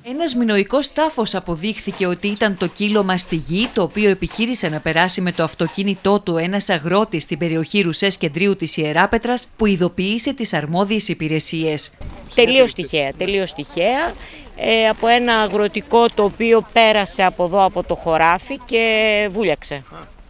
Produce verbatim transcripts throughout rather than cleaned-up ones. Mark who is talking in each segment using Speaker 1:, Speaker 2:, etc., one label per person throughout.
Speaker 1: Ένας μινωικός τάφος αποδείχθηκε ότι ήταν το κύλωμα στη γη, το οποίο επιχείρησε να περάσει με το αυτοκίνητό του ένας αγρότης στην περιοχή Ρουσές Κεντρίου της Ιεράπετρας, που ειδοποίησε τις αρμόδιες υπηρεσίες.
Speaker 2: Τελείως τυχαία, τελείως τυχαία. Ε, από ένα αγροτικό το οποίο πέρασε από εδώ από το χωράφι και βούλιαξε.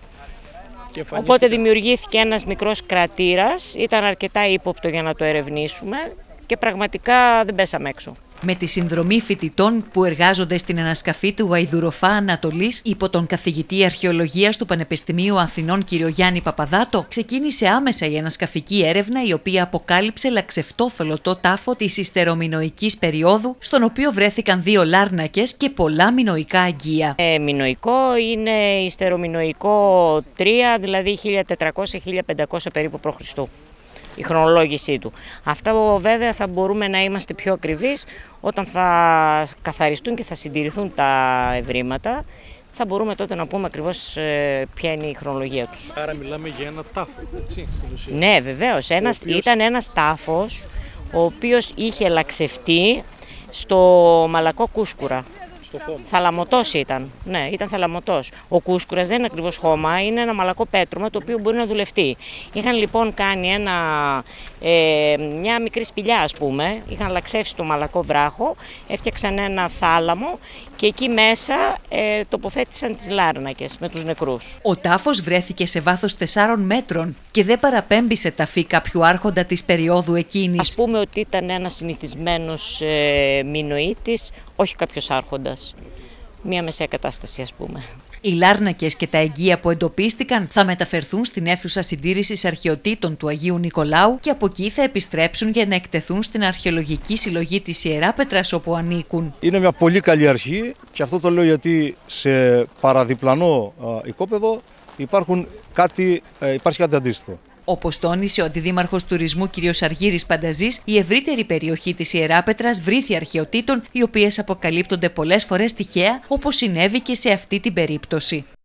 Speaker 2: Οπότε δημιουργήθηκε ένας μικρός κρατήρας, ήταν αρκετά ύποπτο για να το ερευνήσουμε και πραγματικά δεν πέσαμε έξω.
Speaker 1: Με τη συνδρομή φοιτητών που εργάζονται στην ανασκαφή του Γαϊδουροφά Ανατολής υπό τον καθηγητή αρχαιολογίας του Πανεπιστημίου Αθηνών κ. Γιάννη Παπαδάτο, ξεκίνησε άμεσα η ανασκαφική έρευνα, η οποία αποκάλυψε λαξευτό θολωτό τάφο της ιστερομινωικής περίοδου, στον οποίο βρέθηκαν δύο λάρνακες και πολλά μινωικά αγγεία.
Speaker 2: Ε, μινωικό είναι ιστερομινωικό τρία, δηλαδή χίλια τετρακόσια με χίλια πεντακόσια περίπου π.Χ. η χρονολόγησή του. Αυτά βέβαια θα μπορούμε να είμαστε πιο ακριβείς όταν θα καθαριστούν και θα συντηρηθούν τα ευρήματα. Θα μπορούμε τότε να πούμε ακριβώς ε, ποια είναι η χρονολογία τους.
Speaker 3: Άρα μιλάμε για ένα τάφο, έτσι, στην ουσία.
Speaker 2: Ναι, βεβαίως. Ένας, οποίος... Ήταν ένας τάφος ο οποίος είχε λαξευτεί στο Μαλακό Κούσκουρα. Θαλαμωτός ήταν. Ναι, ήταν θαλαμωτός. Ο Κούσκουρας δεν είναι ακριβώς χώμα, είναι ένα μαλακό πέτρωμα το οποίο μπορεί να δουλευτεί. Είχαν λοιπόν κάνει ένα, ε, μια μικρή σπηλιά, ας πούμε, είχαν λαξεύσει το μαλακό βράχο, έφτιαξαν ένα θάλαμο και εκεί μέσα ε, τοποθέτησαν τις λάρνακες με τους νεκρούς.
Speaker 1: Ο τάφος βρέθηκε σε βάθος τεσσάρων μέτρων και δεν παραπέμπει ταφή κάποιου άρχοντα της περίοδου εκείνης.
Speaker 2: Ας πούμε ότι ήταν ένας συνηθισμένος ε, μινωίτης, όχι κάποιος άρχοντας. Μία μεσαία κατάσταση, ας πούμε.
Speaker 1: Οι λάρνακες και τα εγγεία που εντοπίστηκαν θα μεταφερθούν στην αίθουσα συντήρησης αρχαιοτήτων του Αγίου Νικολάου και από εκεί θα επιστρέψουν για να εκτεθούν στην αρχαιολογική συλλογή της Ιεράπετρας όπου ανήκουν.
Speaker 4: Είναι μια πολύ καλή αρχή και αυτό το λέω γιατί σε παραδιπλανό α, οικόπεδο υπάρχουν κάτι, ε, υπάρχει κάτι αντίστοιχο.
Speaker 1: Όπως τόνισε ο Αντιδήμαρχος Τουρισμού κ. Αργύρης Πανταζής, η ευρύτερη περιοχή της Ιεράπετρας βρήθη αρχαιοτήτων, οι οποίες αποκαλύπτονται πολλές φορές τυχαία, όπως συνέβη και σε αυτή την περίπτωση.